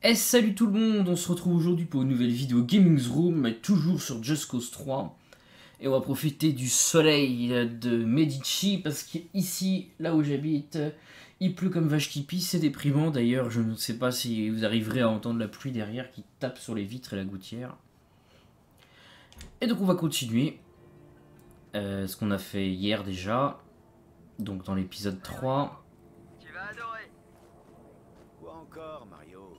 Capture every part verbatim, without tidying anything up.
Et salut tout le monde, on se retrouve aujourd'hui pour une nouvelle vidéo Gaming Room, mais toujours sur Just Cause trois. Et on va profiter du soleil de Medici, parce qu'ici, là où j'habite, il pleut comme vache qui pisse, c'est déprimant. D'ailleurs, je ne sais pas si vous arriverez à entendre la pluie derrière qui tape sur les vitres et la gouttière. Et donc on va continuer euh, ce qu'on a fait hier déjà, donc dans l'épisode trois. Tu vas adorer. Quoi encore, Mario?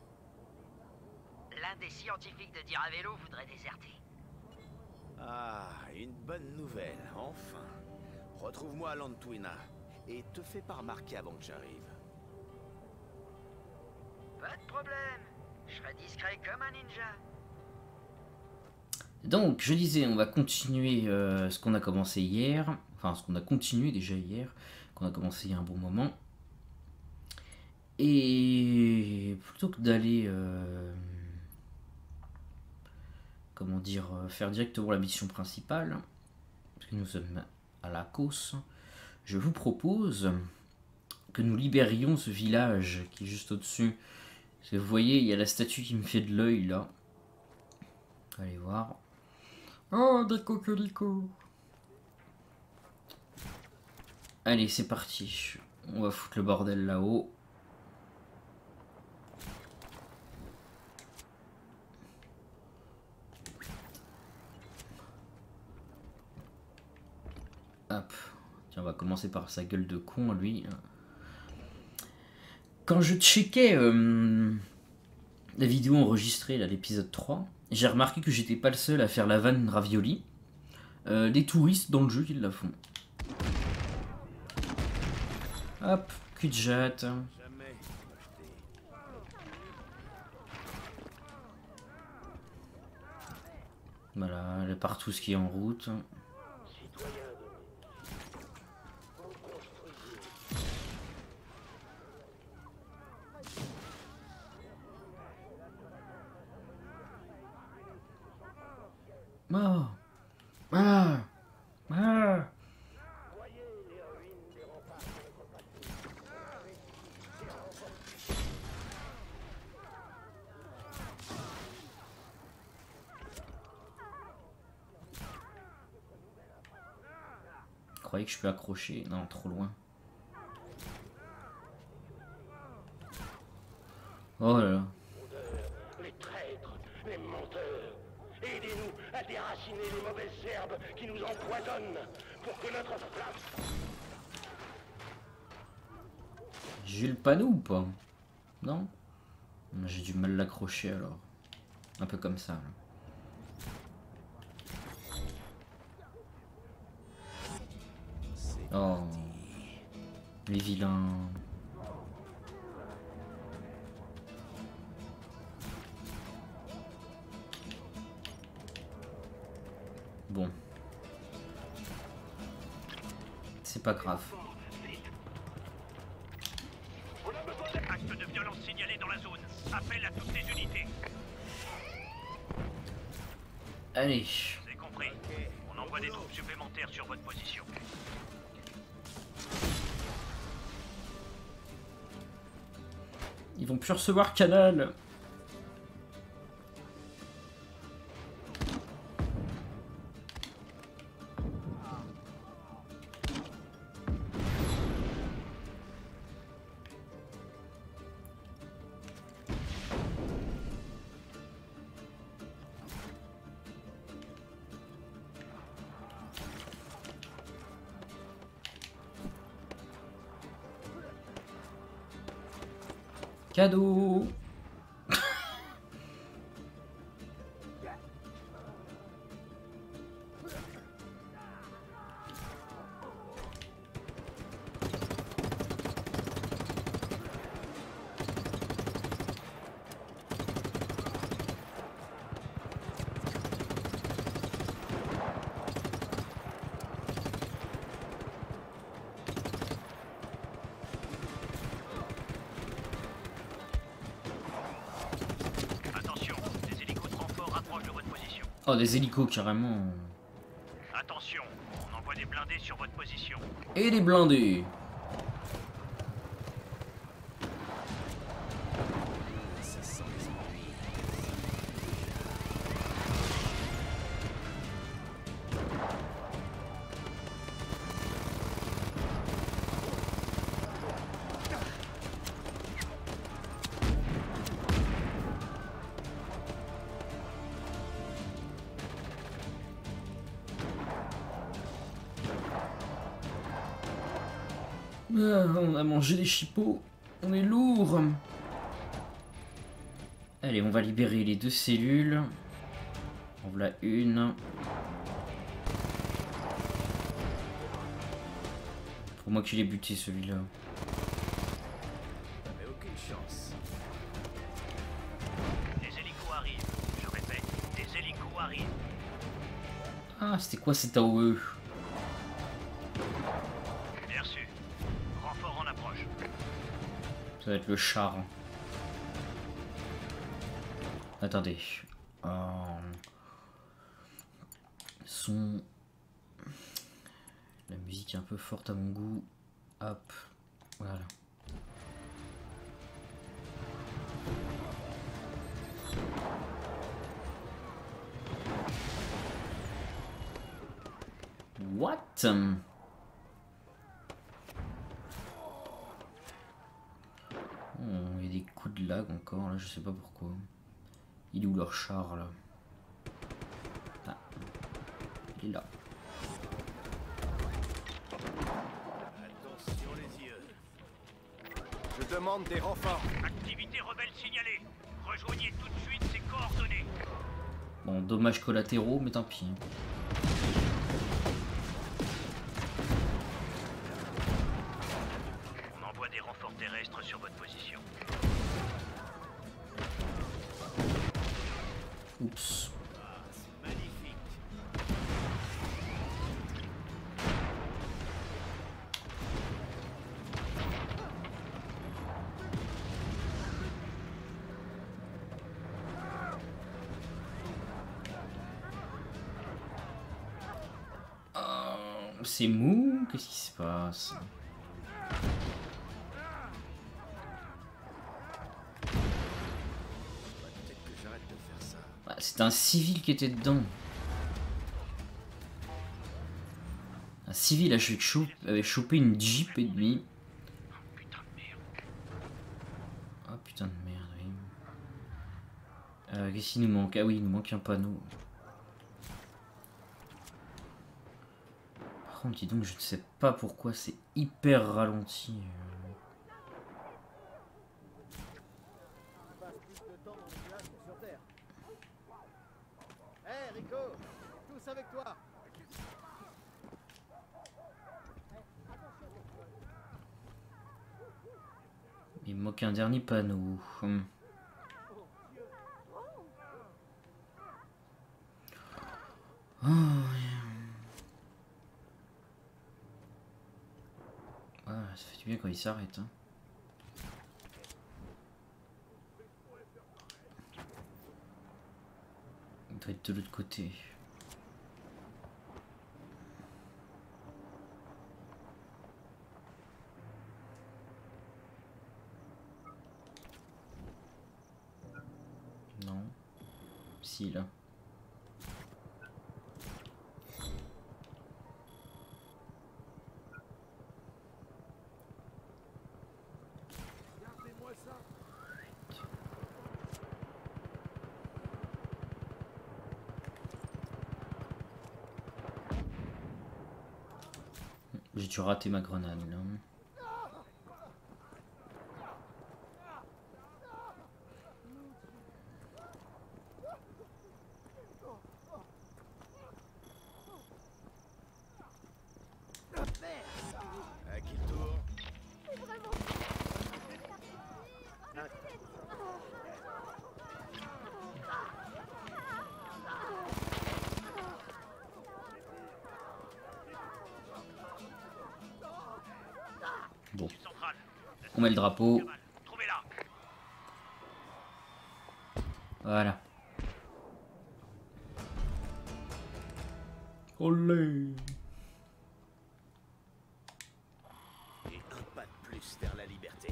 L'un des scientifiques de Diravello voudrait déserter. Ah, une bonne nouvelle, enfin. Retrouve-moi à Lantuina et te fais pas remarquer avant que j'arrive. Pas de problème. Je serai discret comme un ninja. Donc, je disais, on va continuer euh, ce qu'on a commencé hier. Enfin, ce qu'on a continué déjà hier. Qu'on a commencé il y a un bon moment. Et plutôt que d'aller... Euh, comment dire, faire directement la mission principale, parce que nous sommes à la Causse, je vous propose que nous libérions ce village qui est juste au-dessus. Parce que vous voyez, il y a la statue qui me fait de l'œil là. Allez voir. Oh, des coquelicots. Allez, c'est parti. On va foutre le bordel là-haut. Hop. Tiens, on va commencer par sa gueule de con, lui. Quand je checkais euh, la vidéo enregistrée, là, l'épisode trois, j'ai remarqué que j'étais pas le seul à faire la vanne ravioli. Euh, les touristes dans le jeu, ils la font. Hop, cul de jatte. Jamais acheté. Voilà, elle est partout ce qui est en route. Ah, ah, ah. Vous croyez que je peux accrocher? Non, trop loin. Oh là là. Les traîtres, les menteurs, aidez-nous à déraciner les mauvaises herbes qui nous empoisonnent pour que notre flamme... J'ai le panneau ou pas? Non? J'ai du mal à l'accrocher alors. Un peu comme ça. Là. Oh. Les vilains. Bon. C'est pas grave. Acte de violence signalé dans la zone. Appel à toutes les unités. Allez. C'est compris. On envoie des troupes supplémentaires sur votre position. Ils vont plus recevoir Canal. Cadeau. Oh, des hélicos carrément. Attention, on envoie des blindés sur votre position. Et des blindés. Ça Ah, on a mangé des chipots. On est lourd. Allez, on va libérer les deux cellules. En voilà une. Pour moi qu'il ait buté celui-là. Mais aucune chance. Des hélicos arrivent. Je répète, des hélicos arrivent. Ah, c'était quoi cet A O E? Bien reçu. Renfort en approche. Ça va être le char. Attendez. Euh... Son... La musique est un peu forte à mon goût. Hop. Voilà. What? Oh, il y a des coups de lag encore là, je sais pas pourquoi. Il est où leur char là? Ah, il est là. Attention les yeux. Je demande des renforts. Activité rebelle signalée. Rejoignez tout de suite ces coordonnées. Bon, dommages collatéraux, mais tant pis. On envoie des renforts terrestres sur votre position. Oups. Magnifique. Oh, c'est mou? Qu'est-ce qui se passe? Peut-être que j'arrête de faire ça. Ah, c'est un civil qui était dedans. Un civil a chopé, avait chopé une Jeep ennemie. Putain de merde. Ah putain de merde, oui. Euh, Qu'est-ce qu'il nous manque? Ah oui, il nous manque un panneau. Par contre, dis donc, je ne sais pas pourquoi c'est hyper ralenti. Hé Rico, tous avec toi. Il me manque un dernier panneau. Hum. Oh, ouais, ça fait du bien quand il s'arrête. Hein. Il doit être de l'autre côté. Non. Si, là. J'ai dû rater ma grenade là. À qui le tour? Bon, Centrale. on met le drapeau. Trouvez-la. Voilà. Olé. Et un pas de plus vers la liberté.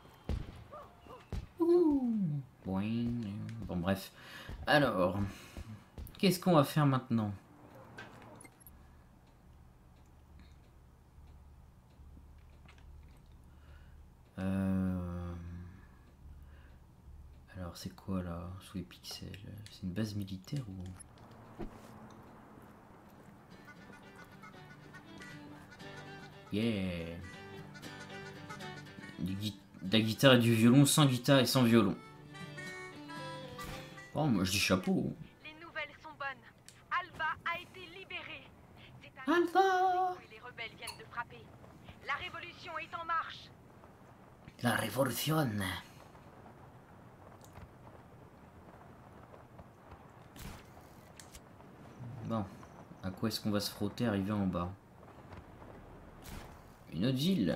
Ouh. Boing. Bon, bref. Alors, qu'est-ce qu'on va faire maintenant? Euh... Alors, c'est quoi là, sous les pixels? C'est une base militaire ou... Yeah. gui de la guitare et du violon, sans guitare et sans violon. Oh, moi je dis chapeau. Les nouvelles sont bonnes. Alba a été libérée. C'est à Alba. que les rebelles viennent de frapper. La révolution est en marche. La révolution. Bon, à quoi est-ce qu'on va se frotter arrivé en bas? Une autre ville.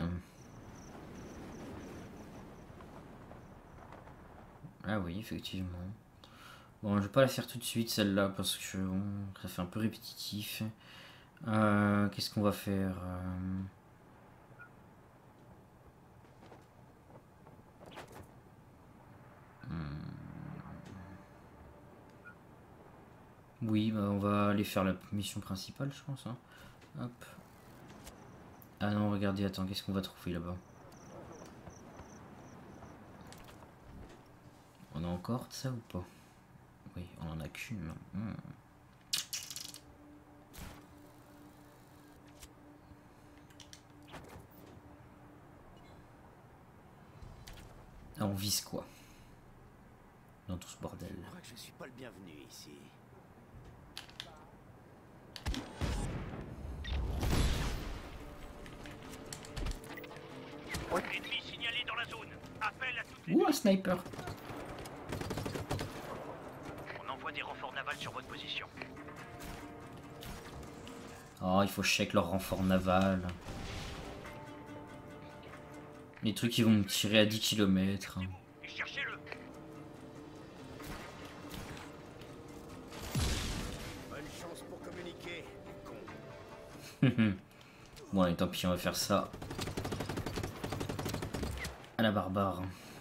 Ah oui, effectivement. Bon, je vais pas la faire tout de suite celle-là parce que bon, ça fait un peu répétitif. Euh, Qu'est-ce qu'on va faire? euh... hmm. Oui, bah on va aller faire la mission principale, je pense. Hein. Hop. Ah non, regardez, attends, qu'est-ce qu'on va trouver là-bas? On a encore de ça ou pas? Oui, on en a qu'une. Hmm. Ah, on vise quoi? Dans tout ce bordel. Je crois que je suis pas le bienvenu ici. Ennemi signalé dans la zone. Appel à toutes les... Ouh, un sniper! On envoie des renforts navals sur votre position. Oh, il faut check leur renfort naval. Les trucs qui vont me tirer à dix kilomètres. Et cherchez-le. Bonne chance pour communiquer, con. Bon, allez, tant pis, on va faire ça. À la barbare.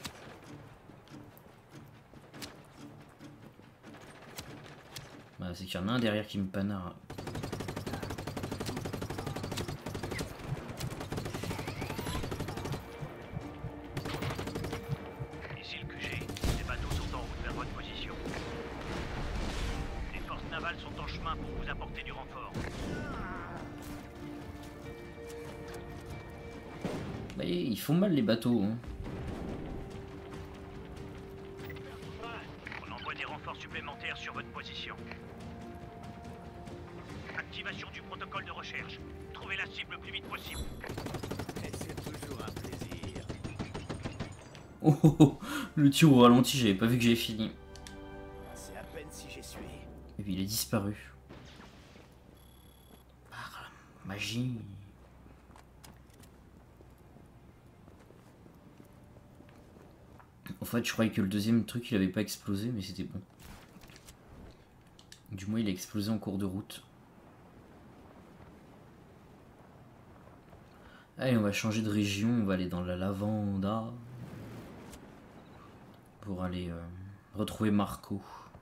Bah, c'est qu'il y en a un derrière qui me panard. Ici le Q G. Les bateaux sont en route vers votre position. Les forces navales sont en chemin pour vous apporter du renfort. Bah, ils font mal les bateaux. Hein. On envoie des renforts supplémentaires sur votre position. Activation du protocole de recherche. Trouvez la cible le plus vite possible. Et c'est toujours un plaisir. Oh, oh, oh, le tir au ralenti, j'avais pas vu que j'avais fini. C'est à peine si j'y suis. Et puis il a disparu. Par la magie. En fait, je croyais que le deuxième truc il avait pas explosé, mais c'était bon. Du moins, il a explosé en cours de route. Allez, on va changer de région, on va aller dans la Lavanda. Pour aller euh, retrouver Marco.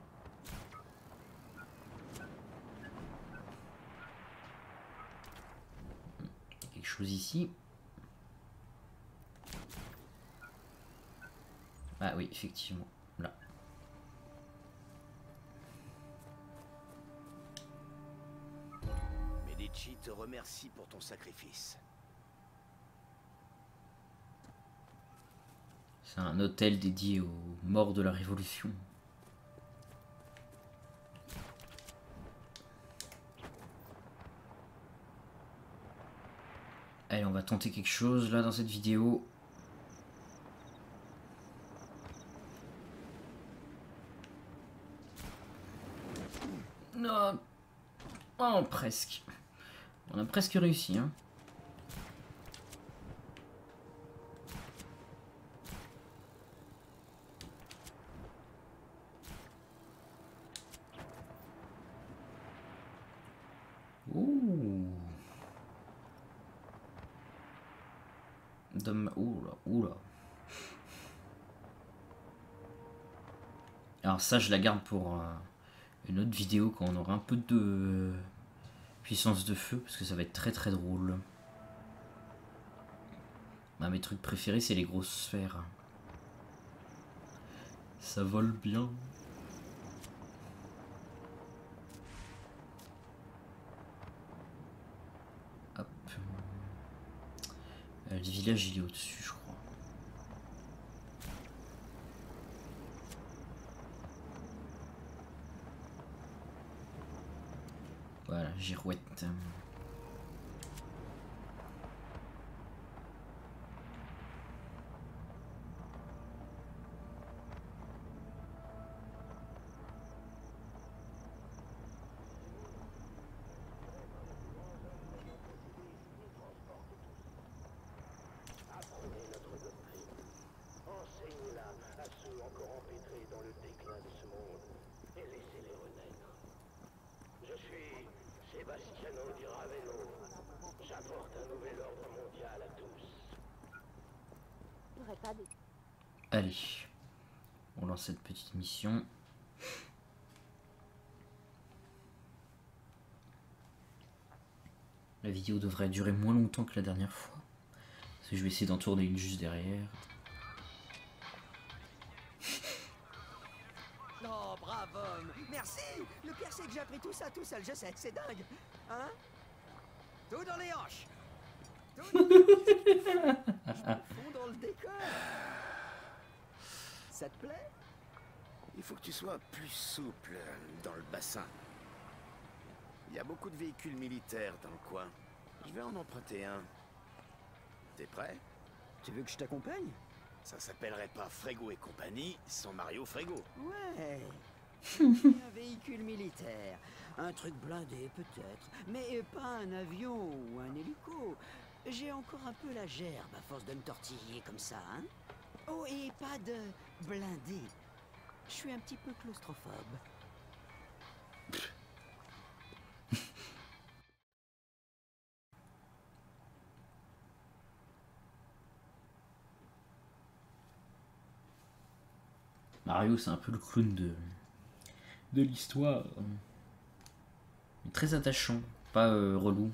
Quelque chose ici. Ah oui, effectivement, là. Medici te remercie pour ton sacrifice. C'est un hôtel dédié aux morts de la Révolution. Allez, on va tenter quelque chose là dans cette vidéo. Non. Oh, presque. On a presque réussi, hein. Ouh. Dom... Oula, oula. Alors ça, je la garde pour euh, une autre vidéo quand on aura un peu de puissance de feu, parce que ça va être très très drôle. Bah, mes trucs préférés, c'est les grosses sphères. Ça vole bien. Hop. Euh, le village, il est au-dessus, je crois. Voilà, girouette. Allez, on lance cette petite mission. La vidéo devrait durer moins longtemps que la dernière fois. Parce que je vais essayer d'en tourner une juste derrière. Oh, bravo. Merci. Le pire, c'est que j'ai appris tout ça tout seul, je sais, c'est dingue. Hein? Tout dans les hanches. Tout dans les hanches. Je me fonds dans le décor. Ça te plaît? Il faut que tu sois plus souple dans le bassin. Il y a beaucoup de véhicules militaires dans le coin. Je vais en emprunter un. T'es prêt? Tu veux que je t'accompagne? Ça s'appellerait pas Frégo et compagnie sans Mario Frégo. Ouais. Un véhicule militaire. Un truc blindé peut-être. Mais pas un avion ou un hélico. J'ai encore un peu la gerbe à force de me tortiller comme ça, hein? Oh, et pas de blindé. Je suis un petit peu claustrophobe. Mario, c'est un peu le clown de, de l'histoire. Très attachant, pas euh, relou.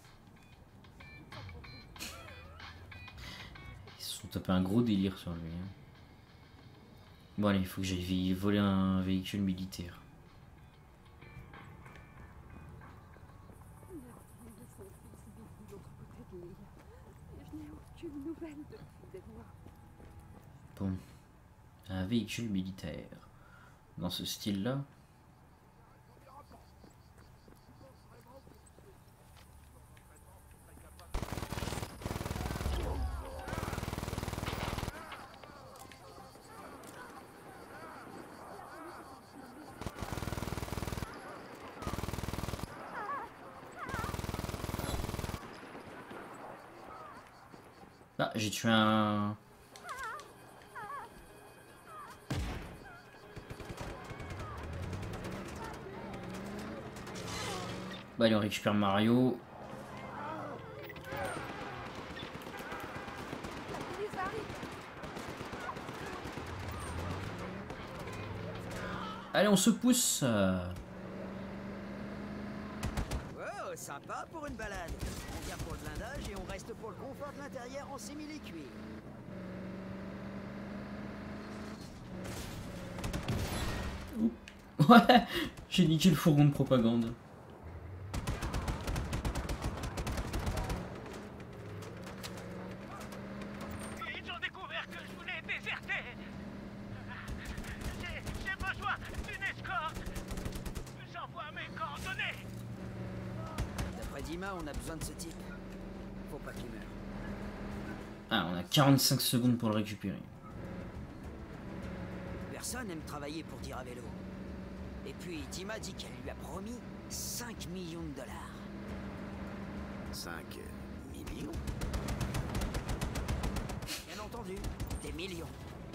Ils se sont tapés un gros délire sur lui. Hein. Bon allez, il faut que j'aille voler un véhicule militaire. Bon. Un véhicule militaire. Dans ce style-là. Ah, j'ai tué un... Bah allez, on récupère Mario. Allez, on se pousse. Oh, sympa pour une balade. On vient pour le blindage et on reste pour le confort de l'intérieur en simili-cuir. Ouais, j'ai niqué le fourgon de propagande. Ils ont découvert que je voulais déserter. J'ai besoin d'une escorte. J'envoie mes coordonnées. D'après Dima, on a besoin de ce type. Faut pas qu'il meure. Ah, on a quarante-cinq secondes pour le récupérer. Personne aime travailler pour dire à vélo. Et puis, Dima dit qu'elle lui a promis cinq millions de dollars. cinq millions? Bien entendu, des millions.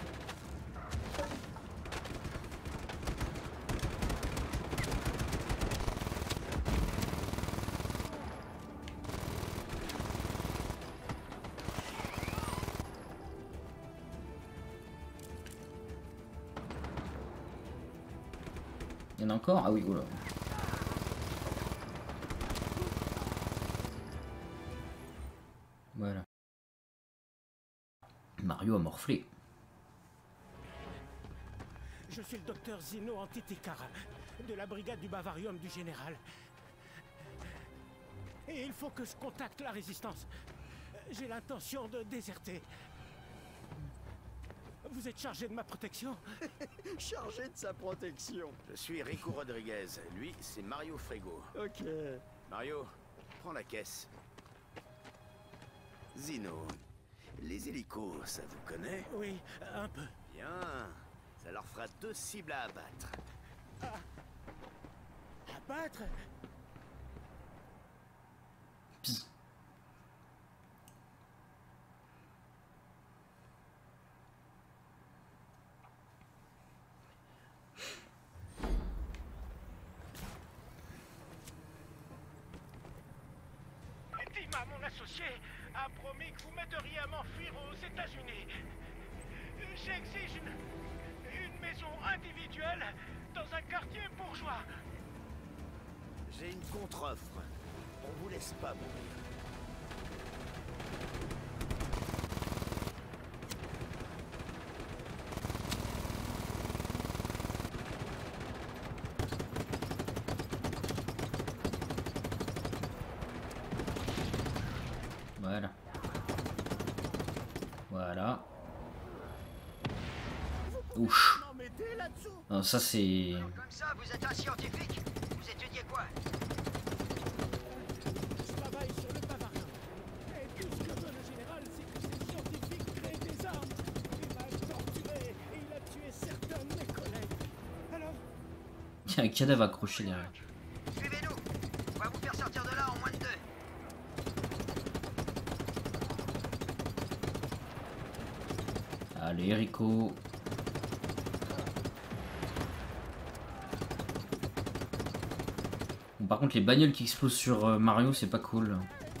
Il y en a encore? Ah oui, oula. Voilà. Mario a morflé. Je suis le docteur Zeno Antitikara, de la brigade du Bavarium du général. Et il faut que je contacte la résistance. J'ai l'intention de déserter. Vous êtes chargé de ma protection? Chargé de sa protection. Je suis Rico Rodriguez. Lui, c'est Mario Frego. Ok. Mario, prends la caisse. Zino, les hélicos, ça vous connaît? Oui, un peu. Bien. Ça leur fera deux cibles à abattre. Abattre? Dima, mon associé, a promis que vous m'aideriez à m'enfuir aux États-Unis. J'exige une, une maison individuelle dans un quartier bourgeois. J'ai une contre-offre. On vous laisse pas mourir. Voilà. Voilà. Ouch. Non, ça c'est... Comme ça, vous êtes un scientifique. Vous étudiez quoi? Je travaille sur le bavarin. Et tout ce que veut le général, c'est que ces scientifiques créent des armes. Il m'a torturé et il a tué certains de mes collègues. Alors, Il y a un cadavre accroché derrière. Suivez-nous. On va vous faire sortir de là en moins de deux. Allez, Rico. Bon, par contre, les bagnoles qui explosent sur euh, Mario, c'est pas cool.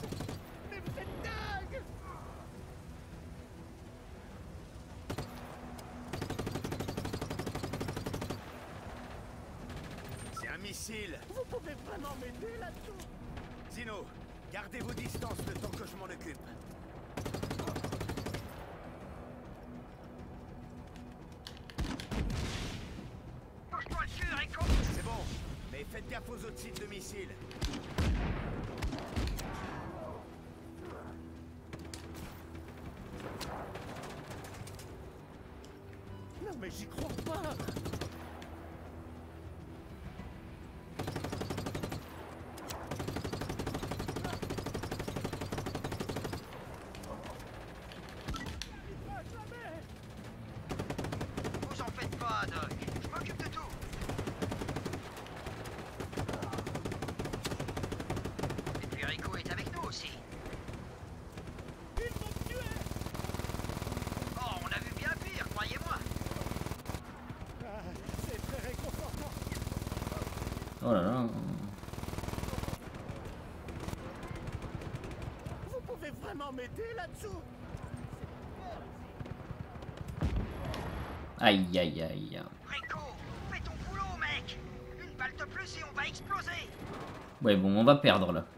C'est un missile. vous pouvez vraiment m'aider là-dessous? Zino, gardez vos distances le temps que je m'en occupe. Bouge-toi le cul, Rico. C'est bon, mais faites gaffe aux autres sites de missiles. Non mais j'y crois pas. Vous en faites pas, Doc. Je m'occupe de tout. Et puis Rico est avec nous aussi. Ils vont me tuer. Oh, on a vu bien pire, croyez-moi. Ah, c'est très réconfortant. Oh là là. Vous pouvez vraiment m'aider là-dessous? Aïe aïe aïe. Rico, fais ton boulot, mec. Une balle de plus et on va exploser. Ouais, bon, on va perdre là.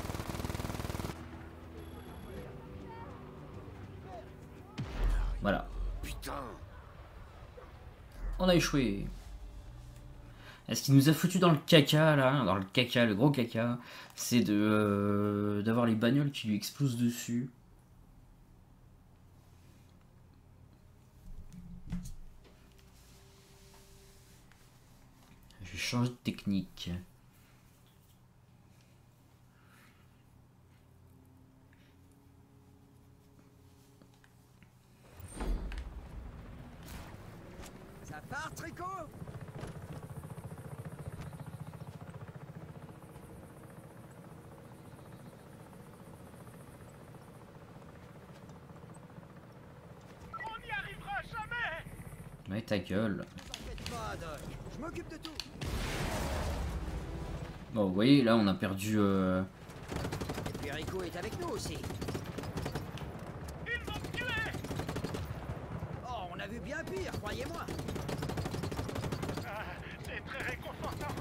Voilà. Putain. On a échoué. Est-ce qu'il nous a foutu dans le caca là? Dans le caca, le gros caca. C'est de euh, d'avoir les bagnoles qui lui explosent dessus. Je vais changer de technique. Ça part, Rico? On n'y arrivera jamais. Ouais, ta gueule. Vous en faites pas, Doc. Je m'occupe de tout. Bon, vous voyez, là, on a perdu... Euh... Et puis Rico est avec nous aussi. Ils vont me tuer. Oh, on a vu bien pire, croyez-moi. Ah, c'est très réconfortant.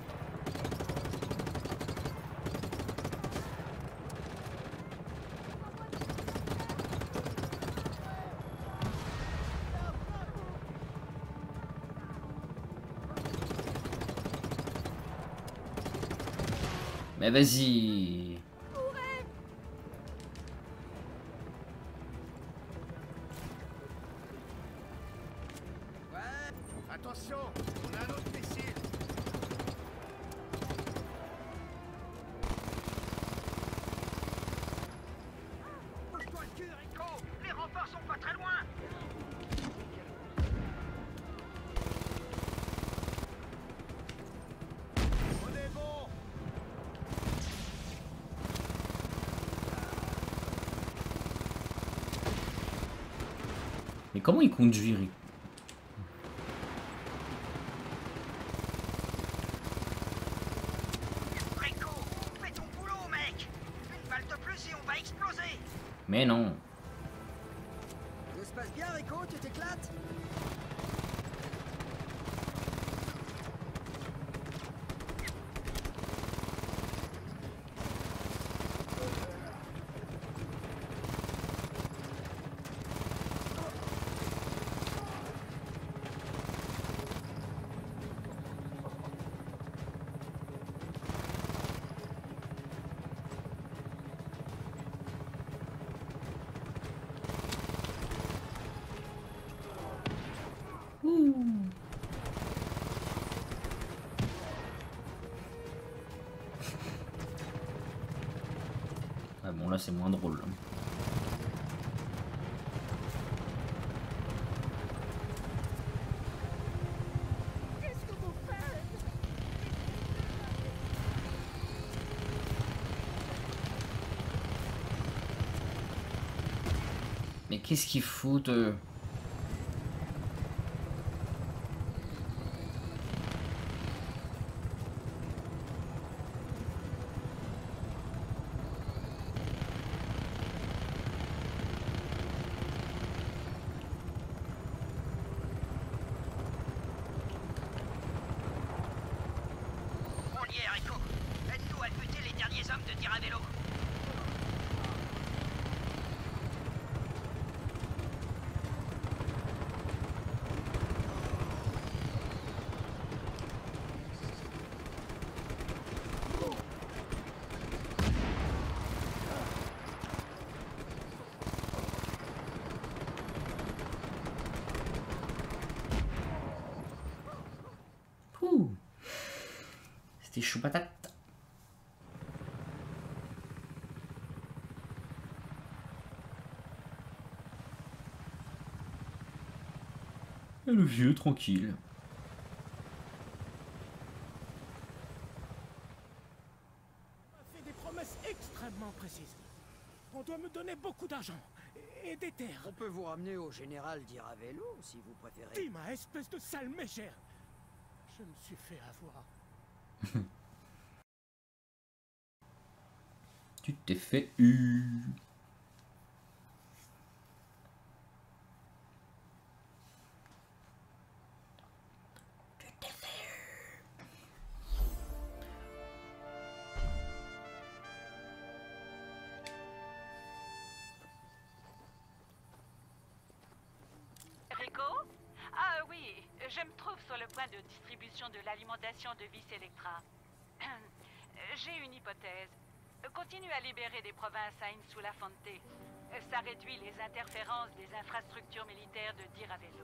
Mais vas-y. Mais comment il conduit, Rico? Rico, fais ton boulot, mec. Une balle de plus et on va exploser. Mais non. Tout se passe bien, Rico? Tu t'éclates? Ah bon, là c'est moins drôle. Qu'est-ce que vous faites? Mais qu'est-ce qu'ils foutent eux? On y est, Rico. Aide-nous à buter les derniers hommes de Tiravello. Pouh. C'était chaud patate. Et le vieux tranquille. On m'a fait des promesses extrêmement précises. On doit me donner beaucoup d'argent et des terres. On peut vous ramener au général d'Iravello, si vous préférez. Dis-moi, espèce de sale mégère. Je me suis fait avoir. Tu t'es fait eu. Tu t'es fait eu. Rico? Ah oui, je me trouve sur le point de distribution de l'alimentation de Vis Electra. J'ai une hypothèse. Continue à libérer des provinces à Insula Fonte. Ça réduit les interférences des infrastructures militaires de Tiravello.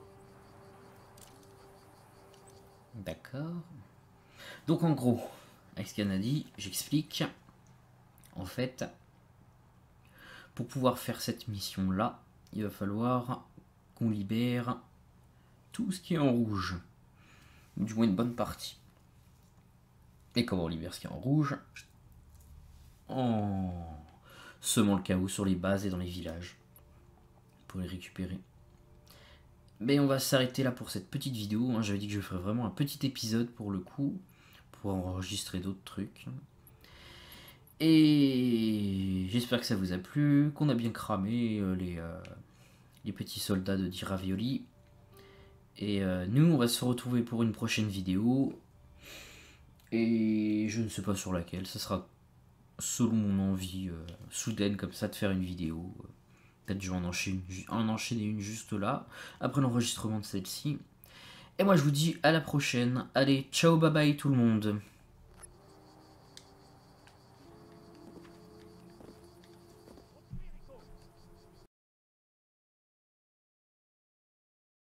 D'accord. Donc en gros, avec ce qu'elle a dit, j'explique. En fait, pour pouvoir faire cette mission-là, il va falloir qu'on libère tout ce qui est en rouge. Ou du moins une bonne partie. Et comment on libère ce qui est en rouge? En semant le chaos sur les bases et dans les villages. Pour les récupérer. Mais on va s'arrêter là pour cette petite vidéo. Hein. J'avais dit que je ferais vraiment un petit épisode pour le coup. Pour enregistrer d'autres trucs. Et j'espère que ça vous a plu. Qu'on a bien cramé euh, les, euh, les petits soldats de Tiravioli. Et euh, nous, on va se retrouver pour une prochaine vidéo. Et je ne sais pas sur laquelle. Ça sera selon mon envie euh, soudaine comme ça de faire une vidéo. Peut-être je vais en enchaîner, en enchaîner une juste là. Après l'enregistrement de celle-ci. Et moi je vous dis à la prochaine. Allez, ciao, bye bye tout le monde.